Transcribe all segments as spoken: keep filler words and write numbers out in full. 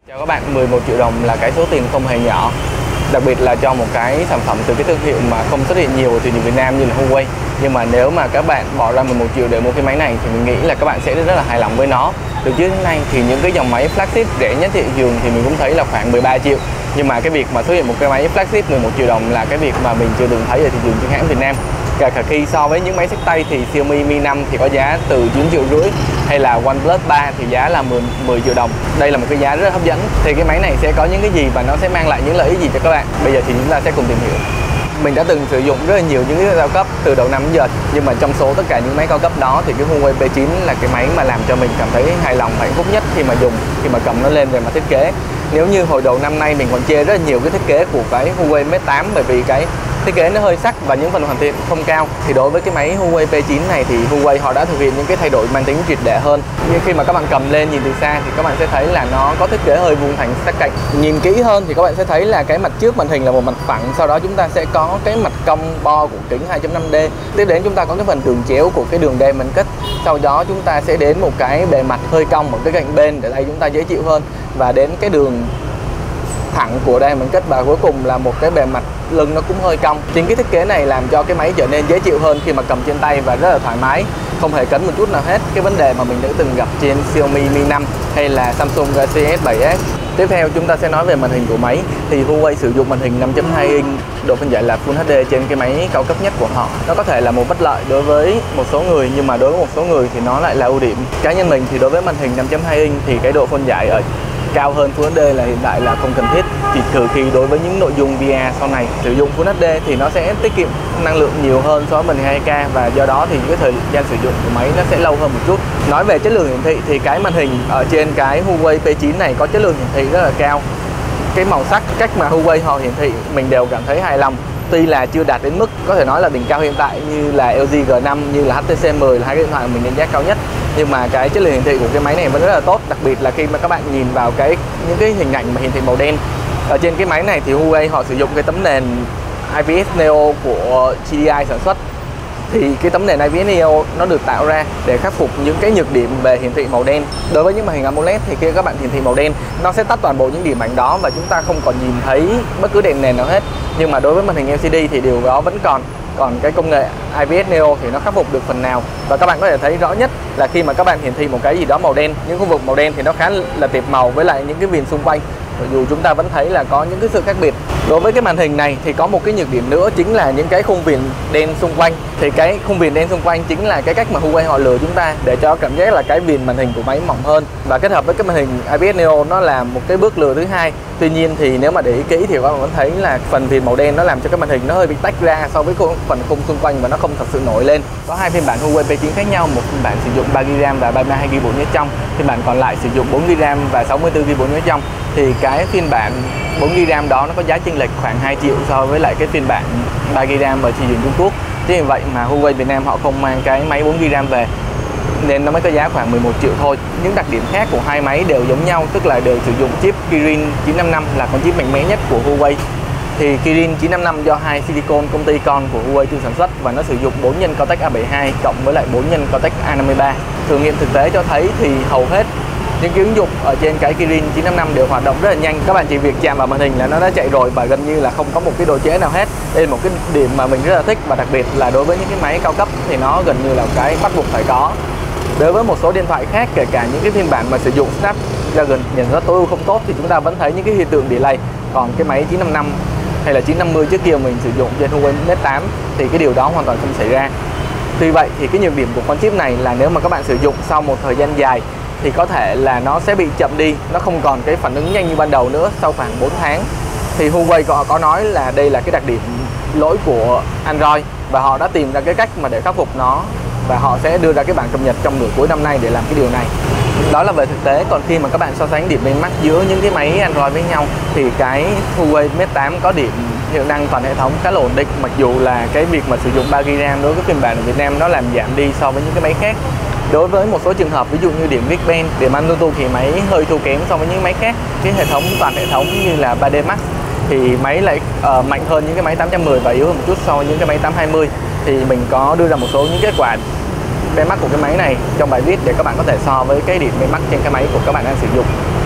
Chào các bạn, mười một triệu đồng là cái số tiền không hề nhỏ. Đặc biệt là cho một cái sản phẩm từ cái thương hiệu mà không xuất hiện nhiều ở thị trường Việt Nam như là Huawei. Nhưng mà nếu mà các bạn bỏ ra mười một triệu để mua cái máy này thì mình nghĩ là các bạn sẽ rất là hài lòng với nó. Từ trước đến nay thì những cái dòng máy flagship rẻ nhất thị trường thì mình cũng thấy là khoảng mười ba triệu. Nhưng mà cái việc mà xuất hiện một cái máy flagship mười một triệu đồng là cái việc mà mình chưa từng thấy ở thị trường chứng khoán Việt Nam. Cả cả khi so với những máy xách tay thì Xiaomi Mi năm thì có giá từ chín triệu rưỡi, hay là OnePlus ba thì giá là mười triệu đồng. Đây là một cái giá rất là hấp dẫn. Thì cái máy này sẽ có những cái gì và nó sẽ mang lại những lợi ích gì cho các bạn? Bây giờ thì chúng ta sẽ cùng tìm hiểu. Mình đã từng sử dụng rất là nhiều những cái cao cấp từ đầu năm đến giờ, nhưng mà trong số tất cả những máy cao cấp đó thì cái Huawei P chín là cái máy mà làm cho mình cảm thấy hài lòng và hạnh phúc nhất khi mà dùng, khi mà cầm nó lên về mặt thiết kế. Nếu như hồi đầu năm nay mình còn chê rất là nhiều cái thiết kế của cái Huawei Mate tám bởi vì cái thiết kế nó hơi sắc và những phần hoàn thiện không cao, thì đối với cái máy Huawei P chín này thì Huawei họ đã thực hiện những cái thay đổi mang tính triệt để hơn. Nhưng khi mà các bạn cầm lên nhìn từ xa thì các bạn sẽ thấy là nó có thiết kế hơi vuông thành sắc cạnh. Nhìn kỹ hơn thì các bạn sẽ thấy là cái mặt trước màn hình là một mặt phẳng, sau đó chúng ta sẽ có cái mặt cong bo của kính hai chấm năm D. Tiếp đến chúng ta có cái phần tường chéo của cái đường diamond cut. Sau đó chúng ta sẽ đến một cái bề mặt hơi cong ở cái cạnh bên để đây chúng ta dễ chịu hơn, và đến cái đường thẳng của đây mình kết, và cuối cùng là một cái bề mặt lưng nó cũng hơi cong. Chính cái thiết kế này làm cho cái máy trở nên dễ chịu hơn khi mà cầm trên tay và rất là thoải mái, không hề cấn một chút nào hết. Cái vấn đề mà mình đã từng gặp trên Xiaomi Mi năm hay là Samsung Galaxy S bảy s. Tiếp theo chúng ta sẽ nói về màn hình của máy. Thì Huawei sử dụng màn hình năm chấm hai inch, độ phân giải là Full hát đê trên cái máy cao cấp nhất của họ. Nó có thể là một bất lợi đối với một số người, nhưng mà đối với một số người thì nó lại là ưu điểm. Cá nhân mình thì đối với màn hình năm chấm hai inch thì cái độ phân giải ở cao hơn Full hát đê là hiện tại là không cần thiết, chỉ trừ khi đối với những nội dung vê rờ sau này sử dụng Full hát đê thì nó sẽ tiết kiệm năng lượng nhiều hơn so với màn hình hai K, và do đó thì cái thời gian sử dụng của máy nó sẽ lâu hơn một chút. Nói về chất lượng hiển thị thì cái màn hình ở trên cái Huawei P chín này có chất lượng hiển thị rất là cao. Cái màu sắc, cách mà Huawei họ hiển thị mình đều cảm thấy hài lòng. Tuy là chưa đạt đến mức có thể nói là đỉnh cao hiện tại như là L G G năm, như là H T C mười là hai cái điện thoại mà mình đánh giá cao nhất, nhưng mà cái chất lượng hiển thị của cái máy này vẫn rất là tốt. Đặc biệt là khi mà các bạn nhìn vào cái những cái hình ảnh mà hiển thị màu đen ở trên cái máy này thì Huawei họ sử dụng cái tấm nền I P S Neo của T D I sản xuất. Thì cái tấm nền I P S Neo nó được tạo ra để khắc phục những cái nhược điểm về hiển thị màu đen. Đối với những màn hình AMOLED thì khi các bạn hiển thị màu đen, nó sẽ tắt toàn bộ những điểm ảnh đó và chúng ta không còn nhìn thấy bất cứ đèn nền nào hết. Nhưng mà đối với màn hình L C D thì điều đó vẫn còn. Còn cái công nghệ I P S Neo thì nó khắc phục được phần nào. Và các bạn có thể thấy rõ nhất là khi mà các bạn hiển thị một cái gì đó màu đen, những khu vực màu đen thì nó khá là tiệp màu với lại những cái viền xung quanh. Dù chúng ta vẫn thấy là có những cái sự khác biệt. Đối với cái màn hình này thì có một cái nhược điểm nữa, chính là những cái khung viền đen xung quanh. Thì cái khung viền đen xung quanh chính là cái cách mà Huawei họ lừa chúng ta để cho cảm giác là cái viền màn hình của máy mỏng hơn, và kết hợp với cái màn hình I P S Neo nó là một cái bước lừa thứ hai. Tuy nhiên thì nếu mà để ý kỹ thì các bạn vẫn thấy là phần viền màu đen nó làm cho cái màn hình nó hơi bị tách ra so với phần khung xung quanh và nó không thật sự nổi lên. Có hai phiên bản Huawei P chín khác nhau, một phiên bản sử dụng ba gi ga ram và ba mươi hai gi ga bai bộ nhớ trong, phiên bản còn lại sử dụng bốn gi ga ram và sáu mươi tư gi ga bai bộ nhớ trong. Thì cái phiên bản bốn gi ga ram đó nó có giá chênh lệch khoảng hai triệu so với lại cái phiên bản ba gi ga ram ở thị trường Trung Quốc. Chính vì vậy mà Huawei Việt Nam họ không mang cái máy bốn gi ga ram về, nên nó mới có giá khoảng mười một triệu thôi. Những đặc điểm khác của hai máy đều giống nhau, tức là đều sử dụng chip Kirin chín năm năm là con chip mạnh mẽ nhất của Huawei. Thì Kirin chín năm năm do hai Silicon, công ty con của Huawei tự sản xuất, và nó sử dụng bốn nhân Cortex A bảy mươi hai cộng với lại bốn nhân Cortex A năm mươi ba. Thử nghiệm thực tế cho thấy thì hầu hết những cái ứng dụng ở trên cái Kirin chín năm năm đều hoạt động rất là nhanh. Các bạn chỉ việc chạm vào màn hình là nó đã chạy rồi và gần như là không có một cái độ trễ nào hết. Đây là một cái điểm mà mình rất là thích, và đặc biệt là đối với những cái máy cao cấp thì nó gần như là cái bắt buộc phải có. Đối với một số điện thoại khác, kể cả những cái phiên bản mà sử dụng Snapdragon nhận rất tối ưu không tốt, thì chúng ta vẫn thấy những cái hiện tượng delay. Còn cái máy chín năm năm hay là chín năm mươi trước kia mình sử dụng trên Huawei Mate tám thì cái điều đó hoàn toàn không xảy ra. Tuy vậy thì cái nhược điểm của con chip này là nếu mà các bạn sử dụng sau một thời gian dài thì có thể là nó sẽ bị chậm đi, nó không còn cái phản ứng nhanh như ban đầu nữa sau khoảng bốn tháng. Thì Huawei có, có nói là đây là cái đặc điểm lỗi của Android, và họ đã tìm ra cái cách mà để khắc phục nó, và họ sẽ đưa ra cái bản cập nhật trong nửa cuối năm nay để làm cái điều này. Đó là về thực tế. Còn khi mà các bạn so sánh điểm benchmark giữa những cái máy Android với nhau thì cái Huawei Mate tám có điểm hiệu năng toàn hệ thống khá là ổn định, mặc dù là cái việc mà sử dụng ba gi ga ram đối với phiên bản ở Việt Nam nó làm giảm đi so với những cái máy khác. Đối với một số trường hợp ví dụ như điểm Geekbench, điểm Antutu thì máy hơi thua kém so với những máy khác. Cái hệ thống toàn hệ thống như là ba D Max thì máy lại uh, mạnh hơn những cái máy tám trăm mười và yếu hơn một chút so với những cái máy tám hai mươi. Thì mình có đưa ra một số những kết quả benchmark của cái máy này trong bài viết để các bạn có thể so với cái điểm benchmark trên cái máy của các bạn đang sử dụng.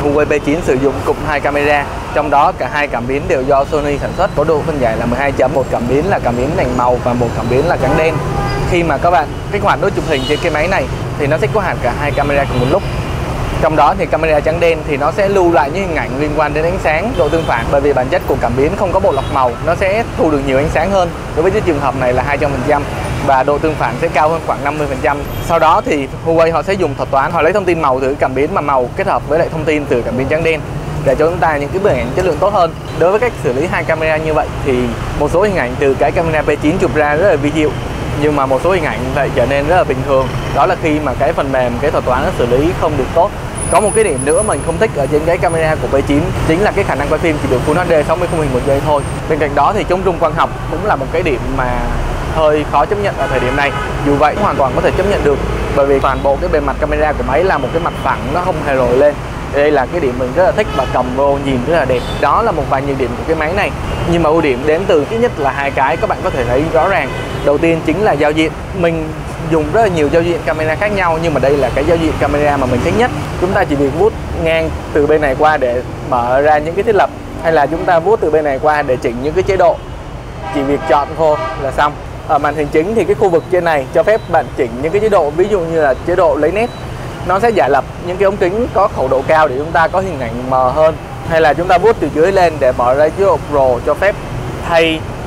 Huawei P chín sử dụng cụm hai camera, trong đó cả hai cảm biến đều do Sony sản xuất, có độ phân giải là mười hai chấm, một cảm biến là cảm biến nành màu và một cảm biến là trắng đen. Khi mà các bạn kích hoạt nút chụp hình trên cái máy này thì nó sẽ có hẳn cả hai camera cùng một lúc. Trong đó thì camera trắng đen thì nó sẽ lưu lại những hình ảnh liên quan đến ánh sáng, độ tương phản, bởi vì bản chất của cảm biến không có bộ lọc màu, nó sẽ thu được nhiều ánh sáng hơn. Đối với cái trường hợp này là hai trăm phần trăm và độ tương phản sẽ cao hơn khoảng năm mươi phần trăm. Sau đó thì Huawei họ sẽ dùng thuật toán, họ lấy thông tin màu từ cảm biến mà màu kết hợp với lại thông tin từ cảm biến trắng đen để cho chúng ta những cái bức ảnh chất lượng tốt hơn. Đối với cách xử lý hai camera như vậy thì một số hình ảnh từ cái camera P chín chụp ra rất là vi diệu, nhưng mà một số hình ảnh lại trở nên rất là bình thường. Đó là khi mà cái phần mềm, cái thuật toán nó xử lý không được tốt. Có một cái điểm nữa mình không thích ở trên cái camera của P chín chính là cái khả năng quay phim chỉ được Full hát đê sáu mươi khung hình một giây thôi. Bên cạnh đó thì chống rung quang học cũng là một cái điểm mà hơi khó chấp nhận ở thời điểm này. Dù vậy hoàn toàn có thể chấp nhận được, bởi vì toàn bộ cái bề mặt camera của máy là một cái mặt phẳng, nó không hề lồi lên. Đây là cái điểm mình rất là thích và cầm vô nhìn rất là đẹp. Đó là một vài nhược điểm của cái máy này. Nhưng mà ưu điểm đến từ ít nhất là hai cái các bạn có thể thấy rõ ràng. Đầu tiên chính là giao diện. Mình dùng rất là nhiều giao diện camera khác nhau, nhưng mà đây là cái giao diện camera mà mình thích nhất. Chúng ta chỉ việc vuốt ngang từ bên này qua để mở ra những cái thiết lập, hay là chúng ta vuốt từ bên này qua để chỉnh những cái chế độ. Chỉ việc chọn thôi là xong. Ở màn hình chính thì cái khu vực trên này cho phép bạn chỉnh những cái chế độ, ví dụ như là chế độ lấy nét, nó sẽ giả lập những cái ống kính có khẩu độ cao để chúng ta có hình ảnh mờ hơn, hay là chúng ta vuốt từ dưới lên để mở ra chế độ Pro cho phép thay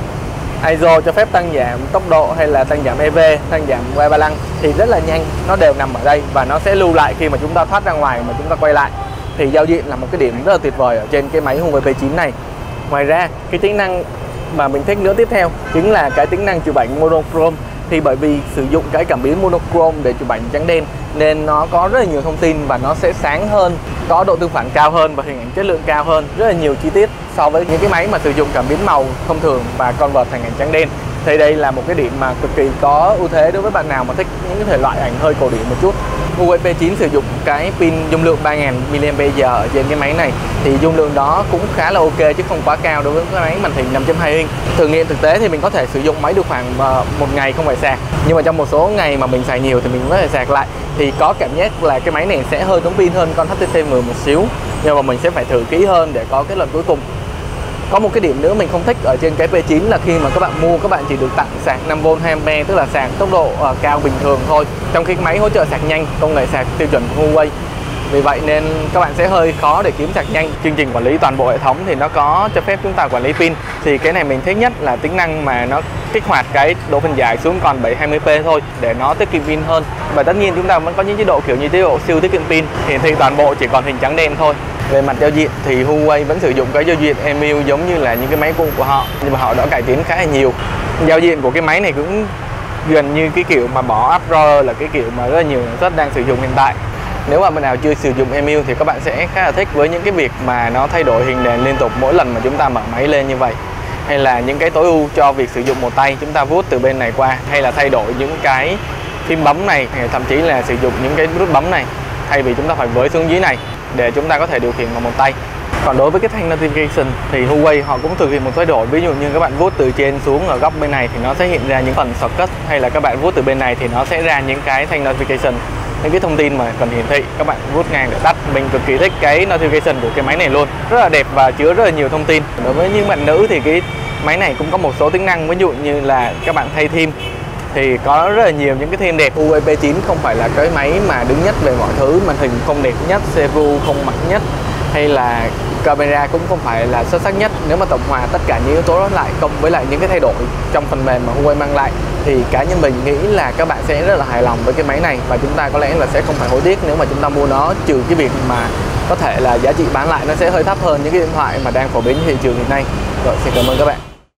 i ét o, cho phép tăng giảm tốc độ hay là tăng giảm e vê, tăng giảm quay ba lăng thì rất là nhanh, nó đều nằm ở đây và nó sẽ lưu lại khi mà chúng ta thoát ra ngoài mà chúng ta quay lại. Thì giao diện là một cái điểm rất là tuyệt vời ở trên cái máy Huawei P chín này. Ngoài ra cái tính năng mà mình thích nữa tiếp theo chính là cái tính năng chụp ảnh monochrome. Thì bởi vì sử dụng cái cảm biến monochrome để chụp ảnh trắng đen nên nó có rất là nhiều thông tin và nó sẽ sáng hơn, có độ tương phản cao hơn và hình ảnh chất lượng cao hơn, rất là nhiều chi tiết so với những cái máy mà sử dụng cảm biến màu thông thường và convert thành ảnh trắng đen. Thì đây là một cái điểm mà cực kỳ có ưu thế đối với bạn nào mà thích những cái thể loại ảnh hơi cổ điển một chút. Huawei P chín sử dụng cái pin dung lượng ba nghìn mi-li-am-pe-giờ ở trên cái máy này, thì dung lượng đó cũng khá là ok chứ không quá cao đối với cái máy màn hình năm chấm hai inch. Thử nghiệm thực tế thì mình có thể sử dụng máy được khoảng một ngày không phải sạc, nhưng mà trong một số ngày mà mình xài nhiều thì mình có thể sạc lại, thì có cảm giác là cái máy này sẽ hơi tốn pin hơn con hát tê xê mười một xíu, nhưng mà mình sẽ phải thử kỹ hơn để có kết luận cuối cùng. Có một cái điểm nữa mình không thích ở trên cái P chín là khi mà các bạn mua, các bạn chỉ được tặng sạc năm vôn hai am-pe, tức là sạc tốc độ uh, cao bình thường thôi, trong khi cái máy hỗ trợ sạc nhanh, công nghệ sạc tiêu chuẩn của Huawei. Vì vậy nên các bạn sẽ hơi khó để kiếm sạc nhanh. Chương trình quản lý toàn bộ hệ thống thì nó có cho phép chúng ta quản lý pin. Thì cái này mình thích nhất là tính năng mà nó kích hoạt cái độ phân giải xuống còn bảy trăm hai mươi p thôi để nó tiết kiệm pin hơn. Và tất nhiên chúng ta vẫn có những chế độ kiểu như chế độ siêu tiết kiệm pin, hiển thị toàn bộ chỉ còn hình trắng đen thôi. Về mặt giao diện thì Huawei vẫn sử dụng cái giao diện em iu giống như là những cái máy cũ của họ, nhưng mà họ đã cải tiến khá là nhiều. Giao diện của cái máy này cũng gần như cái kiểu mà bỏ Explorer, là cái kiểu mà rất là nhiều sản xuất đang sử dụng hiện tại. Nếu mà bạn nào chưa sử dụng em iu thì các bạn sẽ khá là thích với những cái việc mà nó thay đổi hình nền liên tục mỗi lần mà chúng ta mở máy lên như vậy, hay là những cái tối ưu cho việc sử dụng một tay, chúng ta vuốt từ bên này qua, hay là thay đổi những cái phím bấm này, thậm chí là sử dụng những cái nút bấm này thay vì chúng ta phải với xuống dưới này để chúng ta có thể điều khiển bằng một tay. Còn đối với cái thanh notification thì Huawei họ cũng thực hiện một thay đổi. Ví dụ như các bạn vuốt từ trên xuống ở góc bên này thì nó sẽ hiện ra những phần shortcut, hay là các bạn vuốt từ bên này thì nó sẽ ra những cái thanh notification, những cái thông tin mà cần hiển thị, các bạn vuốt ngang để tắt. Mình cực kỳ thích cái notification của cái máy này luôn, rất là đẹp và chứa rất là nhiều thông tin. Đối với những bạn nữ thì cái máy này cũng có một số tính năng, ví dụ như là các bạn thay theme thì có rất là nhiều những cái theme đẹp. Huawei P chín không phải là cái máy mà đứng nhất về mọi thứ, màn hình không đẹp nhất, xê pê u không mạnh nhất, hay là camera cũng không phải là xuất sắc nhất. Nếu mà tổng hòa tất cả những yếu tố đó lại cộng với lại những cái thay đổi trong phần mềm mà Huawei mang lại thì cá nhân mình nghĩ là các bạn sẽ rất là hài lòng với cái máy này, và chúng ta có lẽ là sẽ không phải hối tiếc nếu mà chúng ta mua nó, trừ cái việc mà có thể là giá trị bán lại nó sẽ hơi thấp hơn những cái điện thoại mà đang phổ biến trên thị trường hiện nay. Rồi, xin cảm ơn các bạn.